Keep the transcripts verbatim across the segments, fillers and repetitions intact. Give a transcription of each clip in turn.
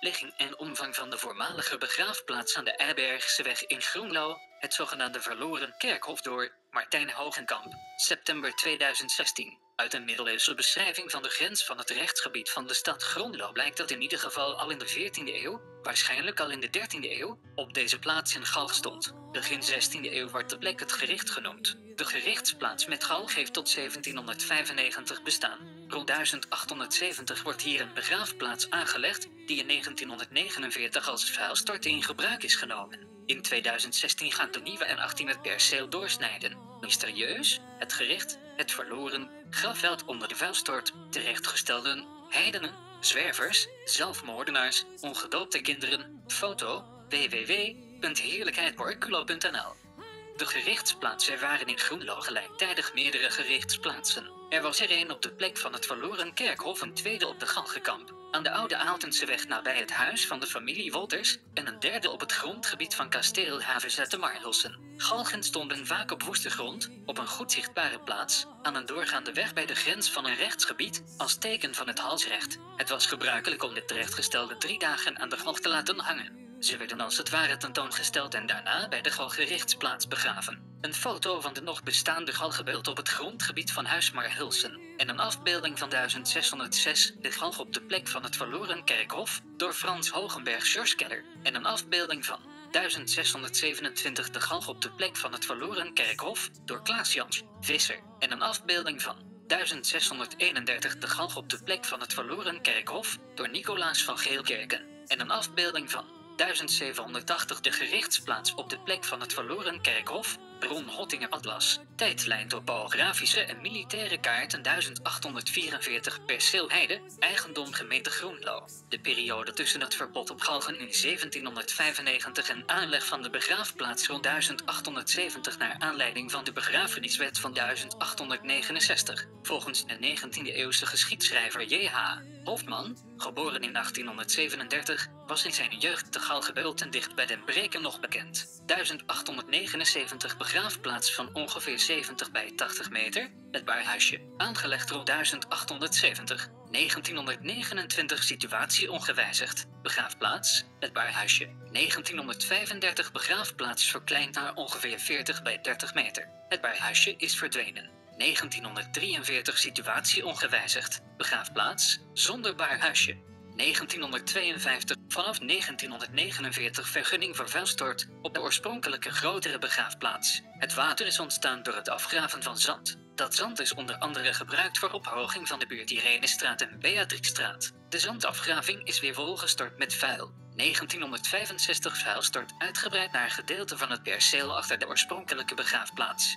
ligging en omvang van de voormalige begraafplaats aan de Eibergseweg in Groenlo, het zogenaamde verloren kerkhof door Martijn Hogenkamp, september tweeduizend zestien. Uit een middeleeuwse beschrijving van de grens van het rechtsgebied van de stad Groenlo blijkt dat in ieder geval al in de veertiende eeuw, waarschijnlijk al in de dertiende eeuw, op deze plaats een galg stond. Begin zestiende eeuw wordt de plek het gericht genoemd. De gerichtsplaats met galg heeft tot zeventienhonderdvijfennegentig bestaan. Rond duizend achthonderdzeventig wordt hier een begraafplaats aangelegd, die in negentienhonderdnegenenveertig als vuilstort in gebruik is genomen. In tweeduizend zestien gaat de nieuwe N achttien het perceel doorsnijden. Mysterieus, het gericht, het verloren grafveld onder de vuilstort, terechtgestelden, heidenen, zwervers, zelfmoordenaars, ongedoopte kinderen. Foto w w w punt heerlijkheidborculo punt n l. De gerichtsplaatsen. Er waren in Groenlo gelijktijdig meerdere gerichtsplaatsen. Er was er één op de plek van het verloren kerkhof, een tweede op de Galgenkamp, aan de Oude Aaltenseweg nabij het huis van de familie Wolters, en een derde op het grondgebied van kasteel Havezet te Marhulsen. Galgen stonden vaak op woeste grond, op een goed zichtbare plaats, aan een doorgaande weg bij de grens van een rechtsgebied, als teken van het halsrecht. Het was gebruikelijk om de terechtgestelde drie dagen aan de galg te laten hangen. Ze werden als het ware tentoongesteld en daarna bij de galgerichtsplaats begraven. Een foto van de nog bestaande galgenbeeld op het grondgebied van Huis Marhulsen en een afbeelding van duizend zeshonderdzes, de galg op de plek van het verloren kerkhof, door Frans Hogenberg George en een afbeelding van duizend zeshonderdzevenentwintig, de galg op de plek van het verloren kerkhof, door Klaas Jans Visser, en een afbeelding van duizend zeshonderdeenendertig, de galg op de plek van het verloren kerkhof, door Nicolaas van Geelkerken, en een afbeelding van duizend zevenhonderdtachtig, de gerichtsplaats op de plek van het verloren kerkhof, bron Hottinger Atlas, tijdlijn topografische en militaire kaarten duizend achthonderdvierenveertig, perceel Heide, eigendom gemeente Groenlo. De periode tussen het verbod op galgen in zeventienhonderdvijfennegentig en aanleg van de begraafplaats rond duizend achthonderdzeventig naar aanleiding van de begrafeniswet van duizend achthonderdnegenenzestig. Volgens de negentiende-eeuwse geschiedschrijver J H Hofman, geboren in achttienhonderdzevenendertig, was in zijn jeugd de Galgenbeult en dicht bij Den Breken nog bekend. duizend achthonderdnegenenzeventig, begraafplaats van ongeveer zeventig bij tachtig meter, het Baarhuisje, aangelegd rond duizend achthonderdzeventig. negentienhonderdnegenentwintig, situatie ongewijzigd, begraafplaats, het Baarhuisje. negentienhonderdvijfendertig, begraafplaats verkleind naar ongeveer veertig bij dertig meter. Het Baarhuisje is verdwenen. negentienhonderddrieënveertig, situatie ongewijzigd, begraafplaats, zonder Baarhuisje. negentienhonderdtweeënvijftig, vanaf negentienhonderdnegenenveertig vergunning voor vuilstort op de oorspronkelijke grotere begraafplaats. Het water is ontstaan door het afgraven van zand. Dat zand is onder andere gebruikt voor ophoging van de buurt Irenestraat en Beatrixstraat. De zandafgraving is weer volgestort met vuil. negentienhonderdvijfenzestig, vuilstort uitgebreid naar gedeelte van het perceel achter de oorspronkelijke begraafplaats.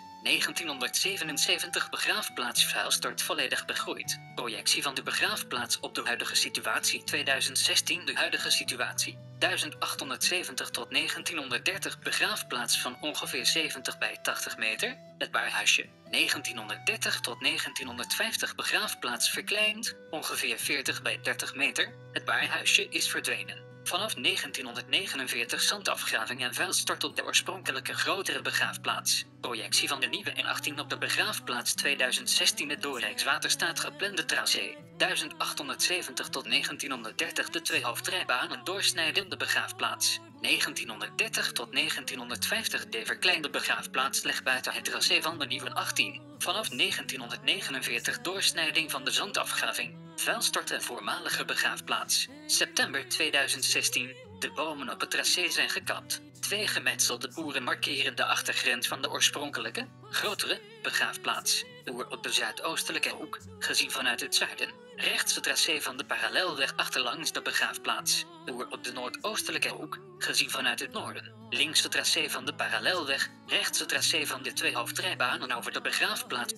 negentienhonderdzevenenzeventig, begraafplaats vuilstort volledig begroeid. Projectie van de begraafplaats op de huidige situatie tweeduizend zestien. De huidige situatie duizend achthonderdzeventig tot negentienhonderddertig, begraafplaats van ongeveer zeventig bij tachtig meter, het Baarhuisje. negentienhonderddertig tot negentienhonderdvijftig, begraafplaats verkleind, ongeveer veertig bij dertig meter, het Baarhuisje is verdwenen. Vanaf negentienhonderdnegenenveertig, zandafgraving en vuilstort op de oorspronkelijke grotere begraafplaats. Projectie van de nieuwe N achttien op de begraafplaats tweeduizend zestien. Het door Rijkswaterstaat geplande tracé duizend achthonderdzeventig tot negentienhonderddertig, de twee hoofdrijbanen doorsnijden de begraafplaats. negentienhonderddertig tot negentienhonderdvijftig, de verkleinde begraafplaats ligt buiten het tracé van de nieuwe N achttien. Vanaf negentienhonderdnegenenveertig, doorsnijding van de zandafgraving, vuilstort en voormalige begraafplaats. September tweeduizend zestien, de bomen op het tracé zijn gekapt. Twee gemetselde boeren markeren de achtergrens van de oorspronkelijke, grotere, begraafplaats. Boer op de zuidoostelijke hoek, gezien vanuit het zuiden. Rechts het tracé van de parallelweg achterlangs de begraafplaats. Boer op de noordoostelijke hoek, gezien vanuit het noorden. Links het tracé van de parallelweg, rechts het tracé van de twee hoofdrijbanen over de begraafplaats.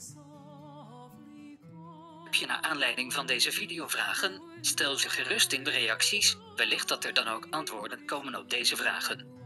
Heb je naar aanleiding van deze video vragen? Stel ze gerust in de reacties, wellicht dat er dan ook antwoorden komen op deze vragen.